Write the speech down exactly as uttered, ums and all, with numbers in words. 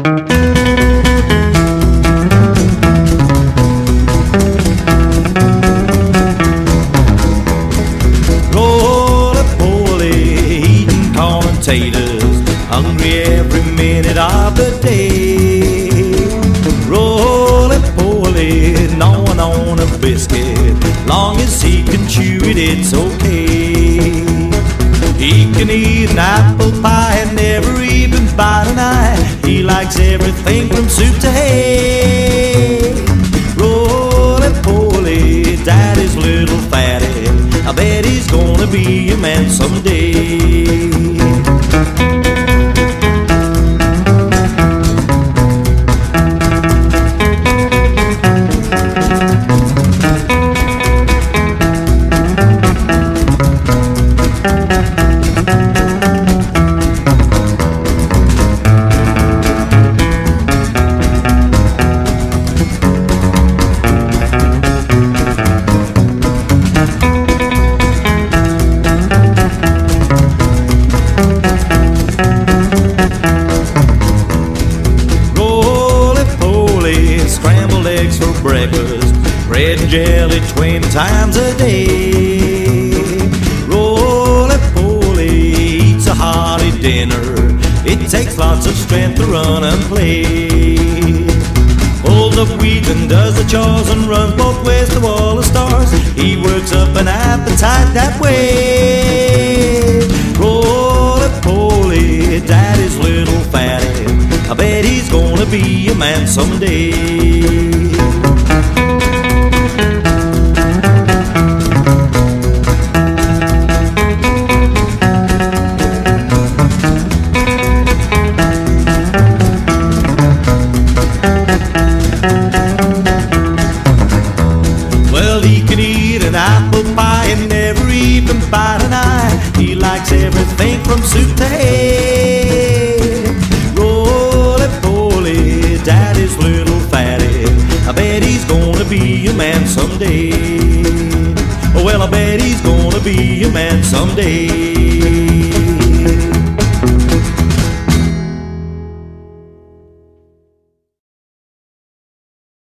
Roly poly, eating corn and taters, hungry every minute of the day. Roly poly, gnawing on a biscuit, long as he can chew it, it's okay. He can eat an apple pie and never even bite an eye. He likes everything from soup to hay. Roly poly, daddy's little fatty, I bet he's gonna be a man someday. Scrambled eggs for breakfast, bread and jelly twenty times a day. Roly poly eats a hearty dinner, it takes lots of strength to run and play. Pulls up weeds and does the chores and runs both ways to all the stars. He works up an appetite that way. Roly poly, daddy's little fatty, I bet he's gonna be a man someday. Well, he can eat an apple pie and never even bite an eye. He likes everything from soup to hay. Roly poly, daddy's little fatty, I bet he's gonna be a man someday. Well, I bet he's gonna be a man someday.